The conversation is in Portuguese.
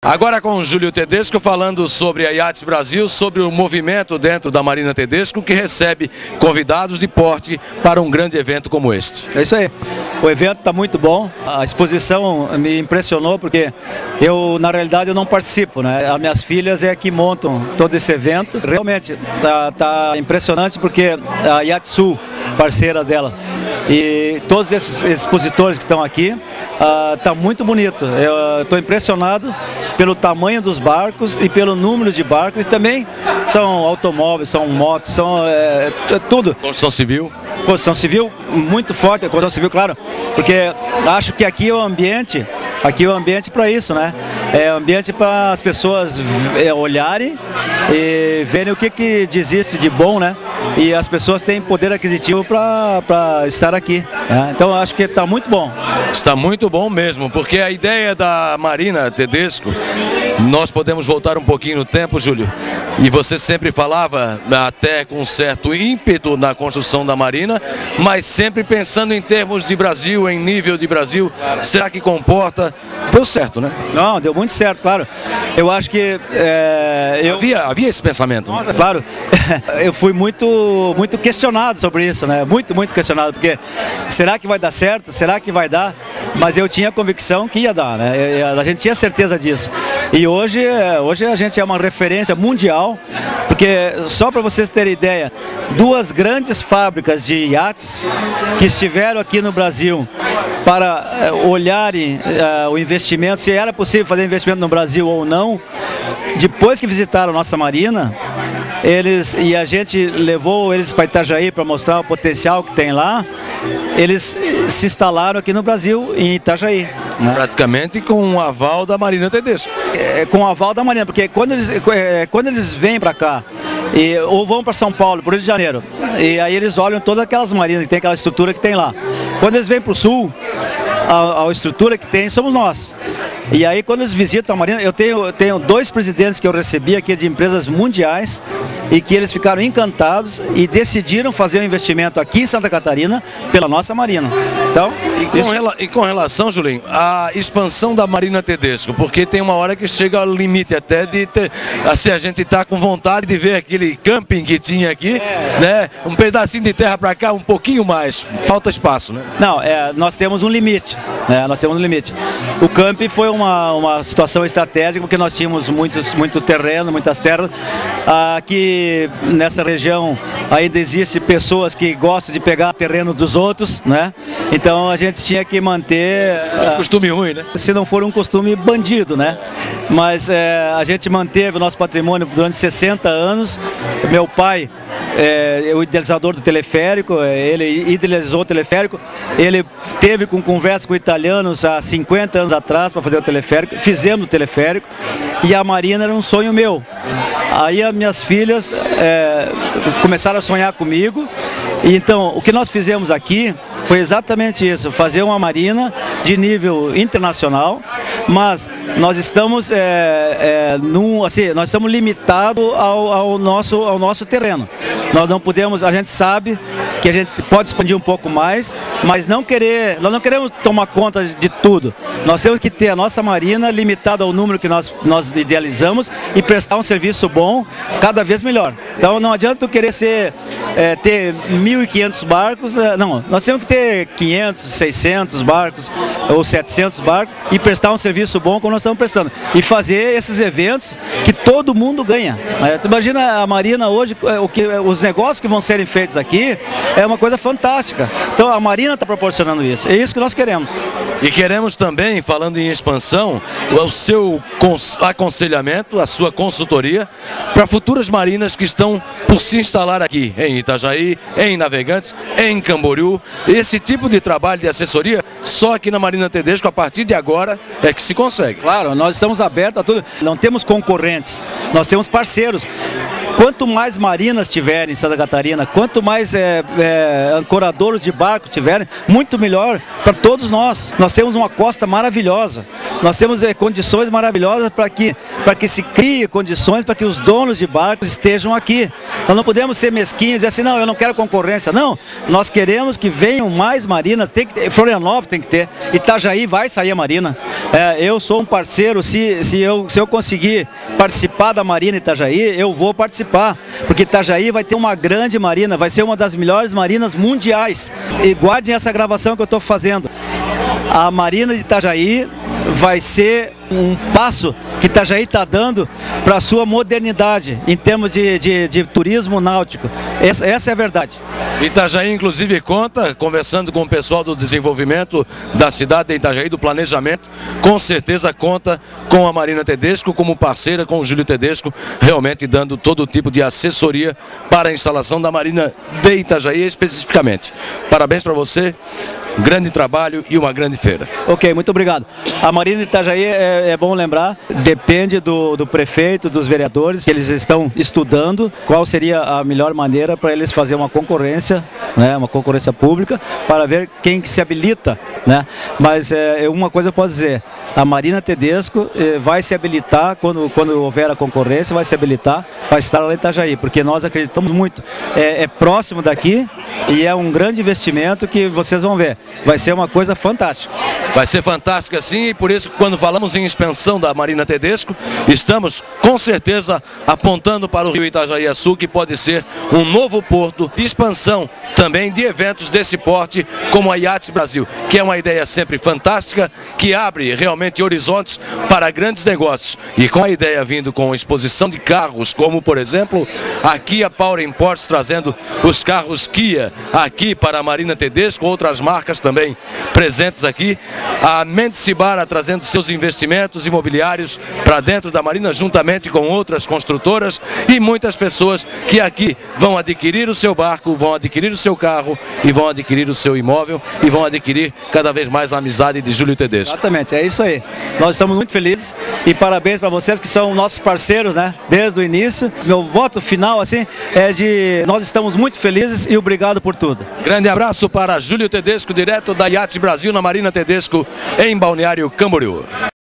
Agora com o Júlio Tedesco falando sobre a Yates Brasil, sobre o movimento dentro da Marina Tedesco que recebe convidados de porte para um grande evento como este. É isso aí, o evento está muito bom, a exposição me impressionou porque eu na realidade eu não participo, né? As minhas filhas é que montam todo esse evento, realmente tá impressionante porque a Yates Sul, parceira dela, e todos esses expositores que estão aqui, tá muito bonito. Eu estou impressionado pelo tamanho dos barcos e pelo número de barcos, e também são automóveis, são motos, são tudo. Construção civil? Construção civil muito forte, construção civil, claro, porque acho que aqui é o ambiente para isso, né? É ambiente para as pessoas olharem e verem o que existe de bom, né? E as pessoas têm poder aquisitivo para estar aqui, né? Então acho que está muito bom. Está muito bom mesmo, porque a ideia da Marina Tedesco, nós podemos voltar um pouquinho no tempo, Júlio, e você sempre falava, até com um certo ímpeto na construção da Marina, mas sempre pensando em termos de Brasil, em nível de Brasil. Será que comporta? Deu certo, né? Não, deu muito certo, claro. Eu acho que... Havia esse pensamento. Nossa, claro. Eu fui muito questionado sobre isso, né? Muito questionado, porque será que vai dar certo? Será que vai dar? Mas eu tinha convicção que ia dar, né? A gente tinha certeza disso. E hoje a gente é uma referência mundial, porque só para vocês terem ideia, duas grandes fábricas de iates que estiveram aqui no Brasil para olharem o investimento, se era possível fazer investimento no Brasil ou não, depois que visitaram a nossa Marina, e a gente levou eles para Itajaí para mostrar o potencial que tem lá, eles se instalaram aqui no Brasil, em Itajaí, né? Praticamente com o aval da Marina Tedesco. Com o aval da Marina, porque quando eles vêm para cá, ou vão para São Paulo, para o Rio de Janeiro, e aí eles olham todas aquelas marinas, que tem aquela estrutura que tem lá. Quando eles vêm para o Sul, a estrutura que tem somos nós. E aí quando eles visitam a Marina, eu tenho dois presidentes que eu recebi aqui de empresas mundiais e que eles ficaram encantados e decidiram fazer um investimento aqui em Santa Catarina pela nossa Marina. Então, e com relação, Julinho, à expansão da Marina Tedesco, porque tem uma hora que chega ao limite até de ter, assim, a gente está com vontade de ver aquele camping que tinha aqui, né? Um pedacinho de terra para cá, um pouquinho mais, falta espaço, né? Não, nós temos um limite, né? Nós temos um limite. O camping foi uma situação estratégica, porque nós tínhamos muito terreno, muitas terras. Aqui nessa região ainda existe pessoas que gostam de pegar terreno dos outros, né? Então a gente tinha que manter... costume ruim, né? Se não for um costume bandido, né? Mas a gente manteve o nosso patrimônio durante 60 anos. Meu pai é o idealizador do teleférico, ele idealizou o teleférico, ele teve conversa com italianos há 50 anos atrás para fazer o teleférico, fizemos o teleférico e a Marina era um sonho meu. Aí as minhas filhas começaram a sonhar comigo, e então o que nós fizemos aqui foi exatamente isso, fazer uma Marina de nível internacional, mas nós estamos nós estamos limitados ao nosso terreno. Nós não podemos, a gente sabe que a gente pode expandir um pouco mais, mas nós não queremos tomar conta de tudo. Nós temos que ter a nossa Marina limitada ao número que nós idealizamos e prestar um serviço bom, cada vez melhor. Então não adianta tu querer ter 1.500 barcos, não, nós temos que ter 500, 600 barcos ou 700 barcos e prestar um serviço bom como nós estamos prestando. E fazer esses eventos que todo mundo ganha. Tu imagina a Marina hoje, os negócios que vão serem feitos aqui, é uma coisa fantástica. Então a Marina está proporcionando isso. É isso que nós queremos. E queremos também, falando em expansão, o seu aconselhamento, a sua consultoria para futuras marinas que estão por se instalar aqui em Itajaí, em Navegantes, em Camboriú. Esse tipo de trabalho de assessoria, só aqui na Marina Tedesco, a partir de agora, é que se consegue. Claro, nós estamos abertos a tudo. Não temos concorrentes, nós temos parceiros. quanto mais marinas tiverem em Santa Catarina, quanto mais ancoradores de barcos tiverem, muito melhor para todos nós. Nós temos uma costa maravilhosa, nós temos condições maravilhosas para que se crie condições para que os donos de barcos estejam aqui. Nós não podemos ser mesquinhos e dizer assim, não, eu não quero concorrência. Não, nós queremos que venham mais marinas, tem que ter, Florianópolis tem que ter, Itajaí vai sair a marina. Eu sou um parceiro, se eu conseguir participar da marina Itajaí, eu vou participar, porque Itajaí vai ter uma grande marina, vai ser uma das melhores marinas mundiais. E guardem essa gravação que eu estou fazendo. A marina de Itajaí vai ser um passo que Itajaí está dando para a sua modernidade em termos de turismo náutico. Essa é a verdade. Itajaí, inclusive, conta, conversando com o pessoal do desenvolvimento da cidade de Itajaí, do planejamento, com certeza conta com a Marina Tedesco como parceira, com o Júlio Tedesco, realmente dando todo tipo de assessoria para a instalação da Marina de Itajaí especificamente. Parabéns para você, grande trabalho e uma grande feira. Ok, muito obrigado. A Marina de Itajaí, é bom lembrar, depende do prefeito, dos vereadores, que eles estão estudando qual seria a melhor maneira para eles fazer uma concorrência, né, uma concorrência pública, para ver quem que se habilita, né? Mas uma coisa eu posso dizer, a Marina Tedesco vai se habilitar, quando houver a concorrência, vai se habilitar para estar lá em Itajaí, porque nós acreditamos muito, é próximo daqui e é um grande investimento que vocês vão ver. Vai ser uma coisa fantástica. Vai ser fantástica sim, e por isso quando falamos em expansão da Marina Tedesco, estamos com certeza apontando para o Rio Itajaí-Açu, que pode ser um novo porto de expansão também de eventos desse porte, como a Yates Brasil, que é uma ideia sempre fantástica, que abre realmente horizontes para grandes negócios. E com a ideia vindo com exposição de carros, como por exemplo, a Kia Power Imports trazendo os carros Kia aqui para a Marina Tedesco, outras marcas também presentes aqui, a Mendes Cibara trazendo seus investimentos imobiliários para dentro da Marina, juntamente com outras construtoras e muitas pessoas que aqui vão adquirir o seu barco, vão adquirir o seu carro e vão adquirir o seu imóvel e vão adquirir cada vez mais a amizade de Júlio Tedesco. Exatamente, é isso aí. Nós estamos muito felizes e parabéns para vocês que são nossos parceiros, né, desde o início. Meu voto final assim é de nós estamos muito felizes e obrigado por tudo. Grande abraço para Júlio Tedesco, direto da Yates Brasil na Marina Tedesco em Balneário Camboriú.